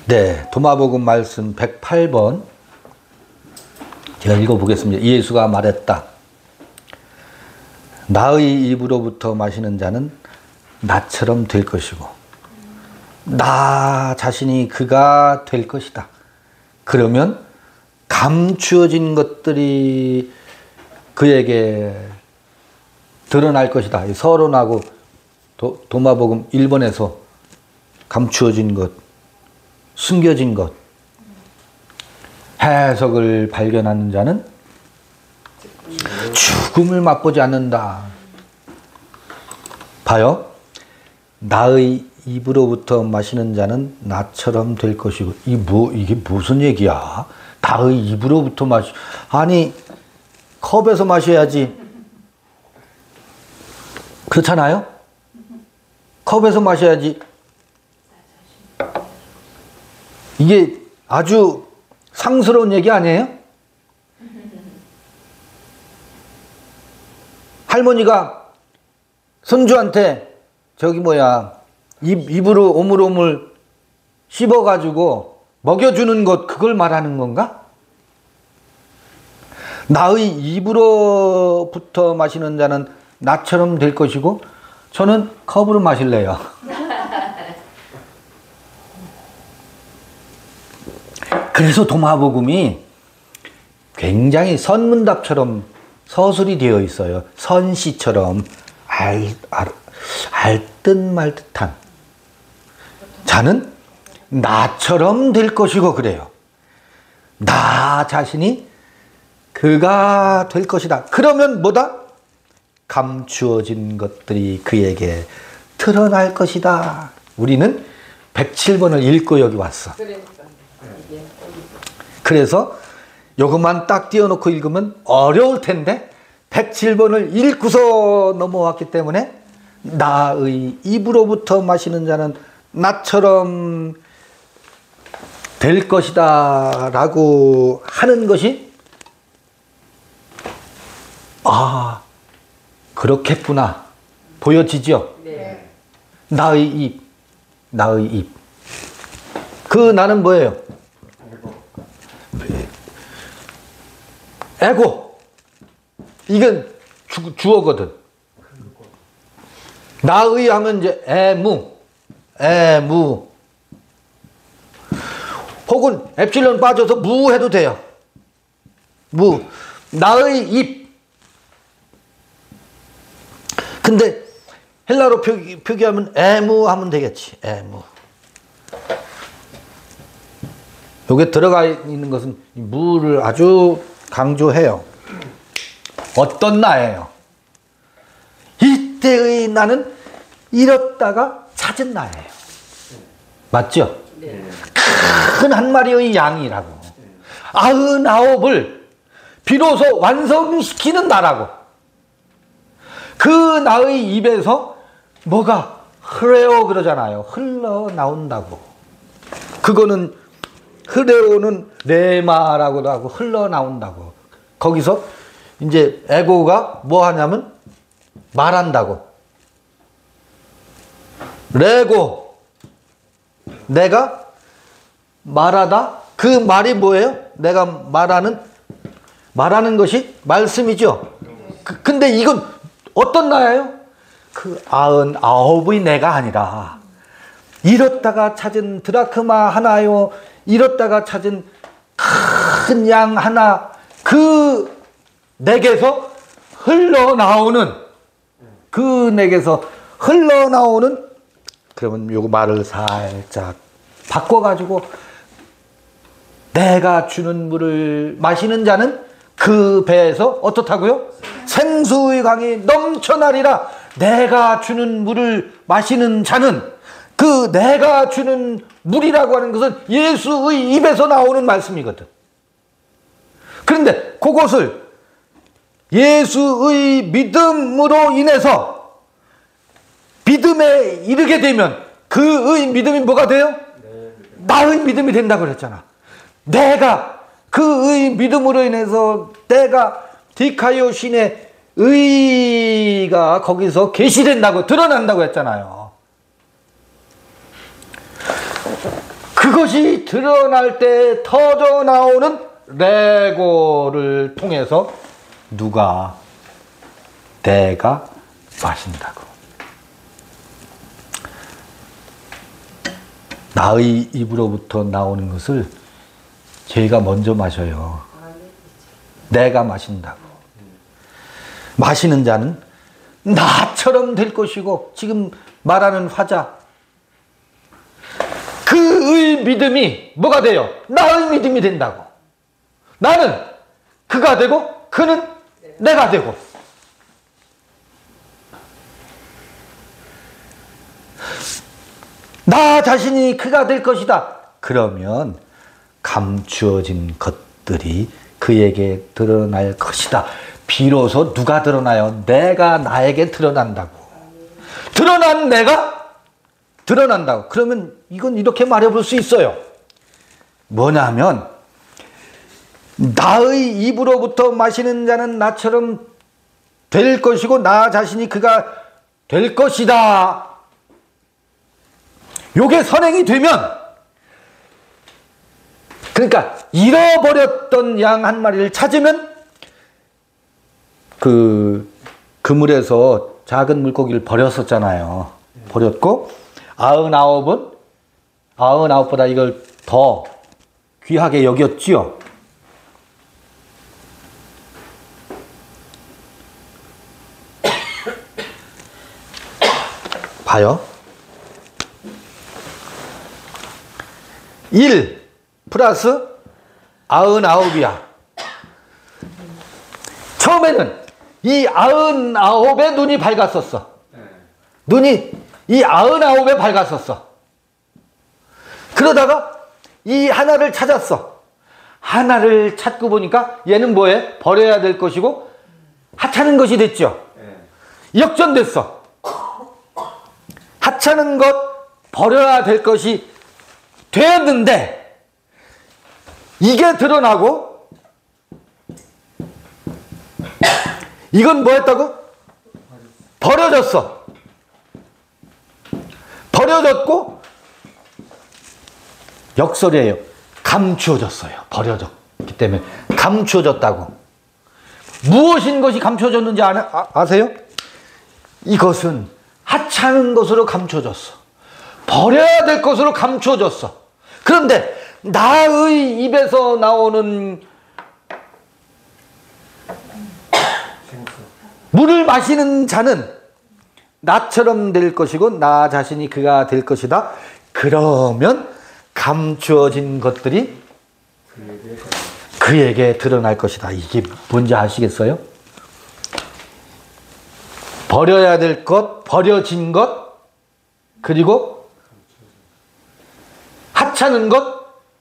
네, 도마복음 말씀 108번 제가 읽어보겠습니다. 예수가 말했다. 나의 입으로부터 마시는 자는 나처럼 될 것이고 나 자신이 그가 될 것이다. 그러면 감추어진 것들이 그에게 드러날 것이다. 서론하고 도마복음 1번에서 감추어진 것, 숨겨진 것, 해석을 발견하는 자는 죽음을 맛보지 않는다. 봐요. 나의 입으로부터 마시는 자는 나처럼 될 것이고, 이게 무슨 얘기야? 나의 입으로부터 아니, 컵에서 마셔야지. 그렇잖아요? 컵에서 마셔야지. 이게 아주 상스러운 얘기 아니에요? 할머니가 손주한테 입으로 오물오물 씹어가지고 먹여주는 것, 그걸 말하는 건가? 나의 입으로부터 마시는 자는 나처럼 될 것이고 저는 컵으로 마실래요. 그래서 도마복음이 굉장히 선문답처럼 서술이 되어 있어요. 선시처럼 알듯 말듯한. 자는 나처럼 될 것이고 그래요. 나 자신이 그가 될 것이다. 그러면 뭐다? 감추어진 것들이 그에게 드러날 것이다. 우리는 107번을 읽고 여기 왔어. 그래서 요것만 딱 띄워놓고 읽으면 어려울 텐데 107번을 읽고서 넘어왔기 때문에 나의 입으로부터 마시는 자는 나처럼 될 것이다 라고 하는 것이 그렇겠구나 보여지죠? 네. 나의 입. 그 나는 뭐예요? 에고. 이건 주어거든. 나의 하면 이제 애무. 혹은 엡실론 빠져서 무 해도 돼요. 무. 나의 입. 근데 헬라로 표기하면 애무 하면 되겠지. 애무. 여기에 들어가 있는 것은 무를 아주 강조해요. 어떤 나예요? 이때의 나는 잃었다가 찾은 나예요. 맞죠? 네. 큰 한 마리의 양이라고. 99을 비로소 완성시키는 나라고. 그 나의 입에서 뭐가 흐레오 그러잖아요. 흘러나온다고. 그거는 흐레오는 레마라고도 하고 흘러나온다고. 거기서 이제 에고가 뭐 하냐면 말한다고. 레고. 내가 말하다. 그 말이 뭐예요? 내가 말하는 것이 말씀이죠. 근데 이건 어떤 나예요? 그 99의 내가 아니라 잃었다가 찾은 드라크마 하나요. 잃었다가 찾은 큰 양 하나. 그 내게서 흘러나오는 그러면 요거 말을 살짝 바꿔가지고 내가 주는 물을 마시는 자는 그 배에서 어떻다고요? 생수의 강이 넘쳐나리라. 내가 주는 물을 마시는 자는 그 내가 주는 물이라고 하는 것은 예수의 입에서 나오는 말씀이거든. 그런데 그것을 예수의 믿음으로 인해서 믿음에 이르게 되면 그의 믿음이 뭐가 돼요? 나의 믿음이 된다고 그랬잖아. 내가 그의 믿음으로 인해서 내가 디카요 신의 의가 거기서 계시된다고 드러난다고 했잖아요. 그것이 드러날 때 터져 나오는 레고를 통해서 내가 마신다고. 나의 입으로부터 나오는 것을 저희가 먼저 마셔요. 내가 마신다고. 마시는 자는 나처럼 될 것이고, 지금 말하는 화자, 그의 믿음이 뭐가 돼요? 나의 믿음이 된다고. 나는 그가 되고 그는 내가 되고. 나 자신이 그가 될 것이다. 그러면 감추어진 것들이 그에게 드러날 것이다. 비로소 누가 드러나요? 내가 나에게 드러난다고. 드러난 내가 드러난다고. 그러면 이건 이렇게 말해볼 수 있어요. 뭐냐면 나의 입으로부터 마시는 자는 나처럼 될 것이고 나 자신이 그가 될 것이다. 요게 선행이 되면, 그러니까 잃어버렸던 양 한 마리를 찾으면 그 그물에서 작은 물고기를 버렸었잖아요. 버렸고 99보다 이걸 더 귀하게 여겼지요. 봐요. 1 플러스 99이야. 처음에는 이 99에 눈이 밝았었어. 눈이 이 99에 밝았었어. 그러다가 이 하나를 찾았어. 하나를 찾고 보니까 얘는 뭐해? 버려야 될 것이고 하찮은 것이 됐죠. 역전됐어. 하찮은 것, 버려야 될 것이 되었는데 이게 드러나고 이건 뭐 했다고? 버려졌어. 버려졌고 역설이에요. 감추어졌어요. 버려졌기 때문에 감추어졌다고. 무엇인 것이 감추어졌는지 아세요? 이것은 하찮은 것으로 감추어졌어. 버려야 될 것으로 감추어졌어. 그런데 나의 입에서 나오는 물을 마시는 자는 나처럼 될 것이고 나 자신이 그가 될 것이다. 그러면 감추어진 것들이 그에게 드러날 것이다. 이게 뭔지 아시겠어요? 버려야 될 것, 버려진 것, 그리고 하찮은 것.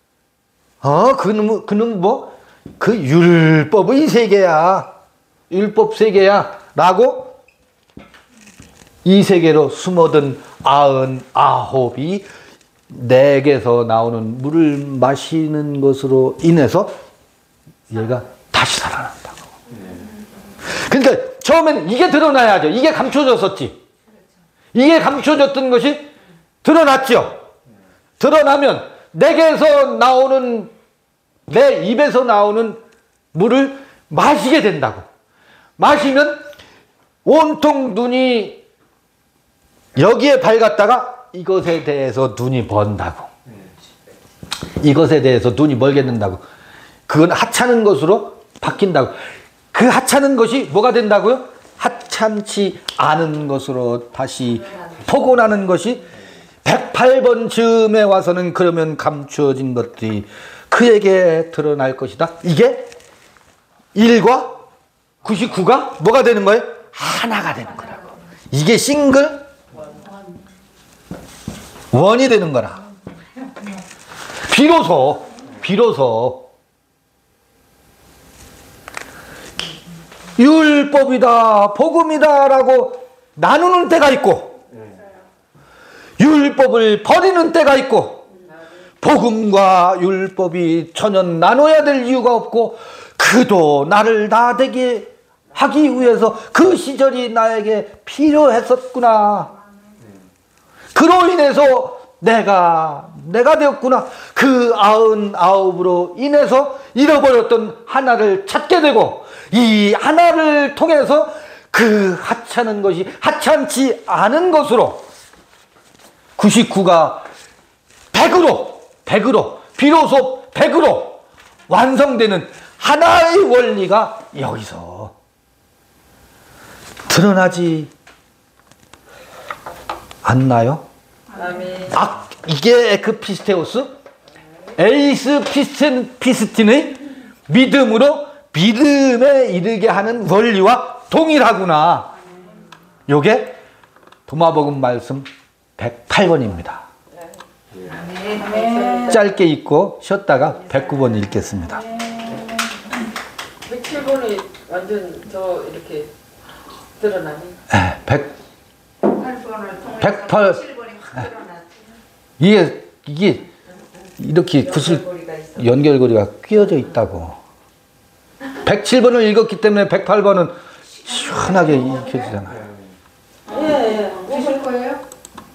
그는 뭐? 그 율법의 세계야. 율법 세계야. 라고 이 세계로 숨어든 99이 내게서 나오는 물을 마시는 것으로 인해서 얘가 다시 살아난다고. 그러니까 처음에는 이게 드러나야죠. 이게 감춰졌었지. 이게 감춰졌던 것이 드러났죠. 드러나면 내게서 나오는, 내 입에서 나오는 물을 마시게 된다고. 마시면 온통 눈이 여기에 밝았다가 이것에 대해서 눈이 먼다고. 이것에 대해서 눈이 멀게 된다고. 그건 하찮은 것으로 바뀐다고. 그 하찮은 것이 뭐가 된다고요? 하찮지 않은 것으로 다시 포곤하는 것이 108번 즈음에 와서는 그러면 감추어진 것들이 그에게 드러날 것이다. 이게 1과 99가 뭐가 되는 거예요? 하나가 되는 거라고. 이게 싱글 원이 되는 거라. 비로소 율법이다, 복음이다 라고 나누는 때가 있고 율법을 버리는 때가 있고, 복음과 율법이 전혀 나눠야 될 이유가 없고, 그도 나를 나되게 하기 위해서 그 시절이 나에게 필요했었구나. 그로 인해서 내가 되었구나. 그 99으로 인해서 잃어버렸던 하나를 찾게 되고, 이 하나를 통해서 그 하찮은 것이 하찮지 않은 것으로 99가 100으로 비로소 100으로 완성되는 하나의 원리가 여기서 드러나지 않나요? 이게 에크피스테오스, 에이스 피스틴의 믿음으로 믿음에 이르게 하는 원리와 동일하구나. 요게 도마복음 말씀 108번입니다. 짧게 읽고 쉬었다가 109번 읽겠습니다. 107번이 완전 저 이렇게 드러나네. 108. 이게 이렇게 연결고리가 끼어져 있다고. 107번을 읽었기 때문에 108번은 시원하게 읽혀지잖아요.